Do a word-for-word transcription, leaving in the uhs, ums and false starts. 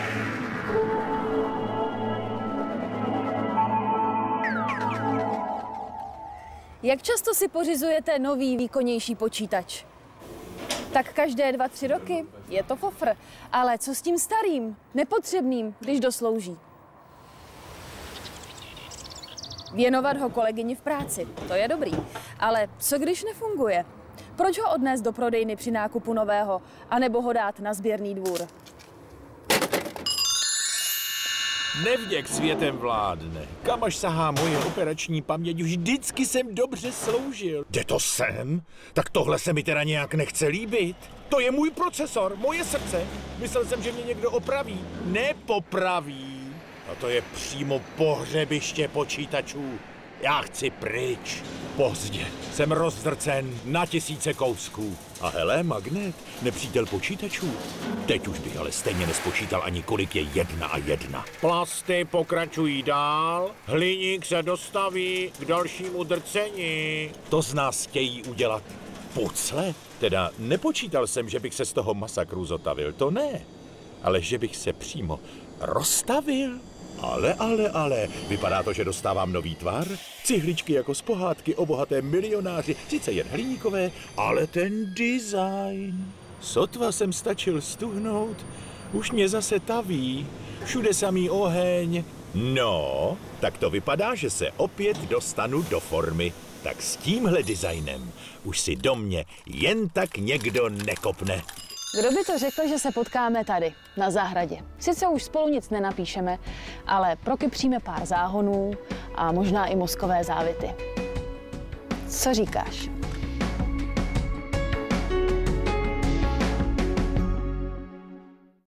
Jak často si pořizujete nový, výkonnější počítač? Tak každé dva, tři roky. Je to fofr. Ale co s tím starým, nepotřebným, když doslouží? Věnovat ho kolegyni v práci, to je dobrý. Ale co když nefunguje? Proč ho odnést do prodejny při nákupu nového, anebo ho dát na sběrný dvůr? Nevděk světem vládne. Kam až sahá moje operační paměť, vždycky jsem dobře sloužil. Jde to sem? Tak tohle se mi teda nějak nechce líbit. To je můj procesor, moje srdce. Myslel jsem, že mě někdo opraví. Nepopraví. A to je přímo pohřebiště počítačů. Já chci pryč. Pozdě. Jsem rozdrcen na tisíce kousků. A hele, magnet, nepřítel počítačů. Teď už bych ale stejně nespočítal ani, kolik je jedna a jedna. Plasty pokračují dál, hliník se dostaví k dalšímu drcení. To z nás chtějí udělat pucle. Teda nepočítal jsem, že bych se z toho masakru zotavil, to ne. Ale že bych se přímo roztavil. Ale, ale, ale, vypadá to, že dostávám nový tvar. Cihličky jako z pohádky o bohatém milionáři, sice jen hliníkové, ale ten design. Sotva jsem stačil stuhnout, už mě zase taví, všude samý oheň. No, tak to vypadá, že se opět dostanu do formy. Tak s tímhle designem už si do mě jen tak někdo nekopne. Kdo by to řekl, že se potkáme tady, na zahradě? Sice už spolu nic nenapíšeme, ale prokypříme pár záhonů a možná i mozkové závity. Co říkáš?